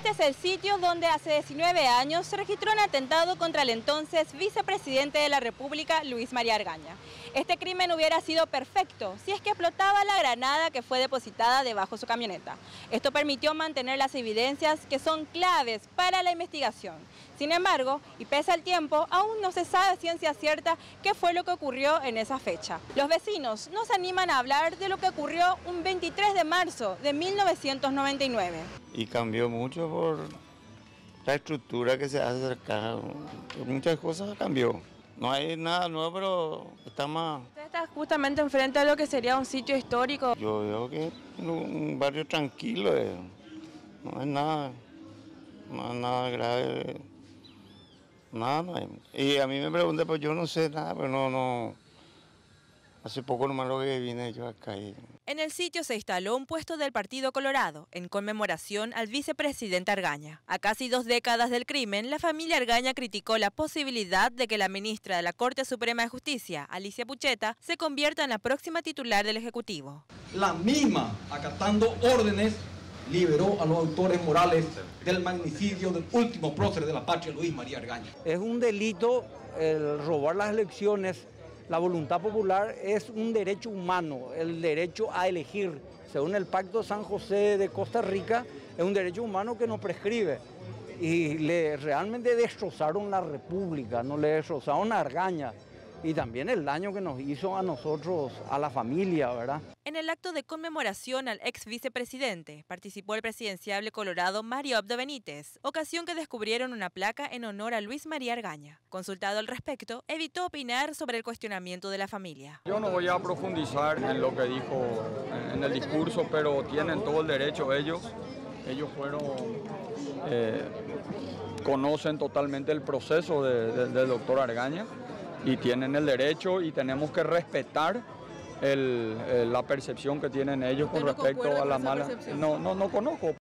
Este es el sitio donde hace 19 años se registró un atentado contra el entonces vicepresidente de la República, Luis María Argaña. Este crimen hubiera sido perfecto si es que explotaba la granada que fue depositada debajo de su camioneta. Esto permitió mantener las evidencias que son claves para la investigación. Sin embargo, y pese al tiempo, aún no se sabe a ciencia cierta qué fue lo que ocurrió en esa fecha. Los vecinos no se animan a hablar de lo que ocurrió un 23 de marzo de 1999. Y cambió mucho por la estructura que se hace acá. Muchas cosas cambió. No hay nada nuevo, pero está más... Usted está justamente enfrente de lo que sería un sitio histórico. Yo veo que es un barrio tranquilo, no es nada grave. Nada, no hay. Y a mí me preguntan, pues yo no sé nada, pero no. Hace poco nomás lo que vine yo acá. En el sitio se instaló un puesto del Partido Colorado en conmemoración al vicepresidente Argaña. A casi 2 décadas del crimen, la familia Argaña criticó la posibilidad de que la ministra de la Corte Suprema de Justicia, Alicia Pucheta, se convierta en la próxima titular del Ejecutivo. La misma, acatando órdenes, liberó a los autores morales del magnicidio del último prócer de la patria, Luis María Argaña. Es un delito el robar las elecciones. La voluntad popular es un derecho humano, el derecho a elegir. Según el Pacto de San José de Costa Rica, es un derecho humano que no prescribe. Y realmente destrozaron la República, no le destrozaron a Argaña. Y también el daño que nos hizo a nosotros, a la familia, ¿verdad? En el acto de conmemoración al ex vicepresidente participó el presidenciable colorado Mario Abdo Benítez, ocasión que descubrieron una placa en honor a Luis María Argaña. Consultado al respecto, evitó opinar sobre el cuestionamiento de la familia. Yo no voy a profundizar en lo que dijo en el discurso, pero tienen todo el derecho ellos. Ellos conocen totalmente el proceso del doctor Argaña. Y tienen el derecho y tenemos que respetar la percepción que tienen ellos con respecto a la mala... No conozco.